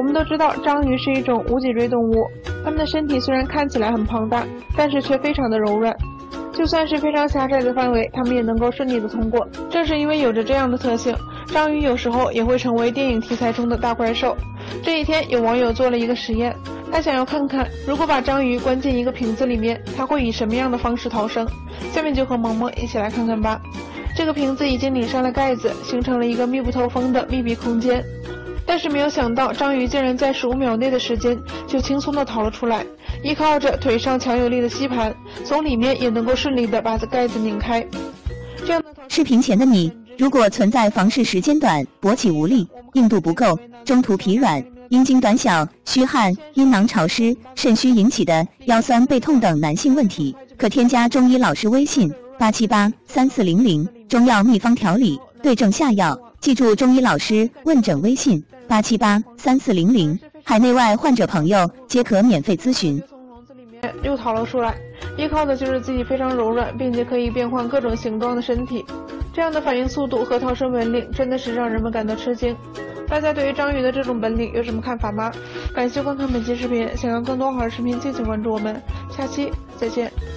们都知道，章鱼是一种无脊椎动物，它们的身体虽然看起来很庞大，但是却非常的柔软。就算是非常狭窄的范围，它们也能够顺利的通过。正是因为有着这样的特性，章鱼有时候也会成为电影题材中的大怪兽。这一天，有网友做了一个实验，他想要看看如果把章鱼关进一个瓶子里面，它会以什么样的方式逃生。下面就和萌萌一起来看看吧。这个瓶子已经拧上了盖子，形成了一个密不透风的密闭空间。但是没有想到，章鱼竟然在15秒内的时间就轻松地逃了出来，依靠着腿上强有力的吸盘，从里面也能够顺利地把盖子拧开。这样的视频前的你，如果存在房事时间短、勃起无力、硬度不够、中途疲软、阴茎短小、虚汗、阴囊潮湿、肾虚引起的腰酸背痛等男性问题，可添加中医老师微信8783400中药秘方调理，对症下药。记住中医老师问诊微信8783400，海内外患者朋友皆可免费咨询。 从笼子里面又逃了出来，依靠的就是自己非常柔软并且可以变换各种形状的身体。这样的反应速度和逃生本领真的是让人们感到吃惊。大家对于章鱼的这种本领有什么看法吗？感谢观看本期视频，想要更多好视频敬请关注我们，下期再见。